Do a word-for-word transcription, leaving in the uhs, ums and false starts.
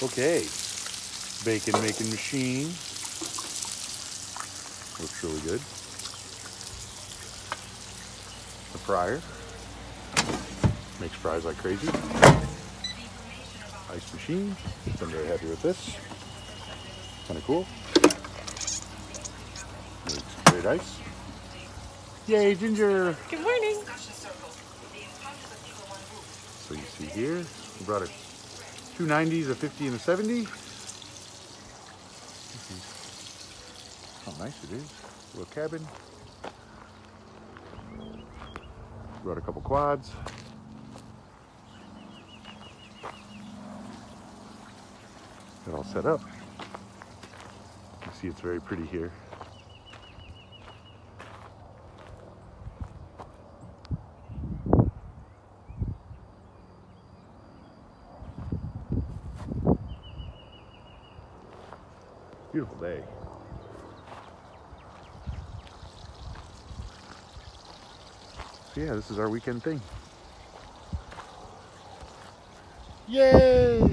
Okay, bacon making machine. Looks really good. The fryer makes fries like crazy. Ice machine. I'm very happy with this. Kind of cool. Makes great ice. Yay, Ginger! Good morning. So you see here, we brought a two nineties, a fifty, and a seventy. How nice it is. Little cabin. Brought a couple quads. Got all set up. You see it's very pretty here. Beautiful day. So yeah, this is our weekend thing. Yay!